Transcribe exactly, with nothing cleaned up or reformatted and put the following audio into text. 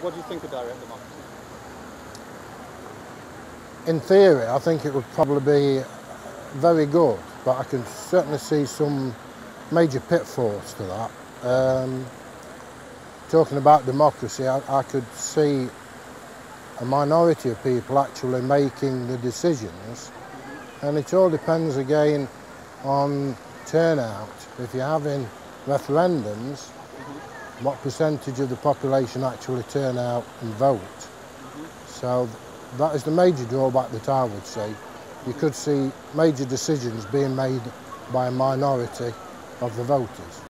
What do you think of direct democracy? In theory, I think it would probably be very good, but I can certainly see some major pitfalls to that. Um, talking about democracy, I, I could see a minority of people actually making the decisions, and it all depends again on turnout. If you're having referendums, what percentage of the population actually turn out and vote. So that is the major drawback that I would see. You could see major decisions being made by a minority of the voters.